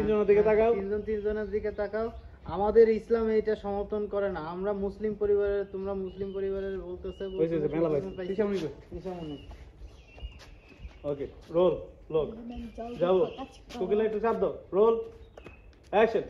তিনজনের দিকে তাকাও। তিনজনের দিকে তাকাও। আমাদের ইসলাম এটা সমর্থন করে না। আমরা মুসলিম পরিবারের, তোমরা মুসলিম পরিবারের বলতেছে। ওকে, রোল ব্লগ যাও। কোকিলা একটু চাপ দাও। Roll action.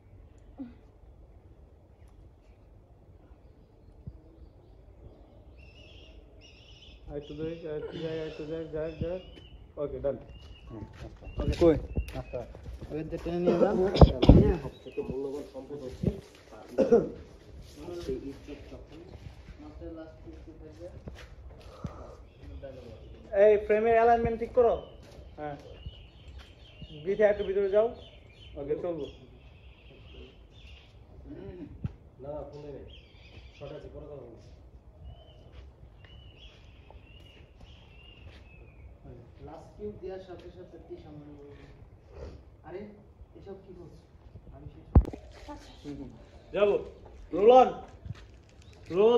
একটু যাই। ওকে, ডান। কই আচ্ছা ওই যে টেনে নিয়ে যান। সবথেকে মূল্যবান সম্পদ হচ্ছে সেই ইজ্জত। যখন এই ফ্রেমের অ্যালাইনমেন্ট ঠিক করো। হ্যাঁ, বিথে একটু ভিতরে যাও। ওকে, চলবো। না ফোনে নেই, শর্ট আছে, পরে কথা বলছি। লাস্ট কিউব দেওয়ার সাথে সাথে কি সামনে আরে এসব কি বলছো? আমি যাবো। Roll on. Roll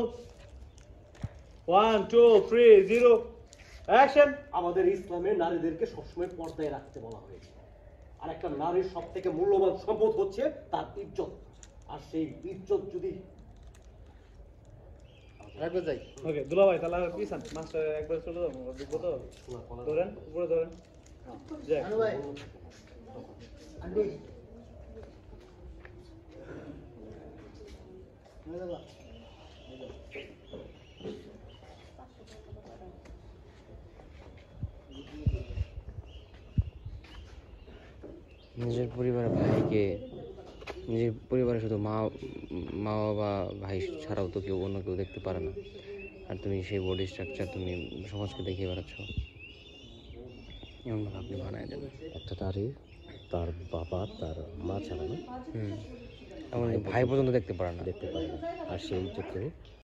1 2 3 0 action. আমাদের ইসলামে নারীদেরকে সবসময় পর্দায় রাখতে বলা হয়েছে। আর একটা নারীর সব থেকে মূল্যবান সম্পদ হচ্ছে তার ইজ্জত। আর সেই ইজ্জত যদি রাখবে যাই। ওকে, দুলা ভাই তাহলে আর পিছান মাস্টার একবার চলে যাবো। দেখবো তো, ধরেন উপরে ধরেন। যাই আনু ভাই আন্টি মেলা নিজের পরিবারের ভাইকে, নিজের পরিবারে শুধু মা মা বাবা ভাই ছাড়াও তো কেউ অন্য কেউ দেখতে পারে না। আর তুমি সেই বডি স্ট্রাকচার তুমি সমাজকে দেখিয়ে বেড়াচ্ছ। এমনভাবে আপনি বানায় দেন একটা নারী তার বাবা তার মা ছাড়া না এমন ভাই পর্যন্ত দেখতে পারে না। দেখতে পারে না, আর সেই ইজ্জতকে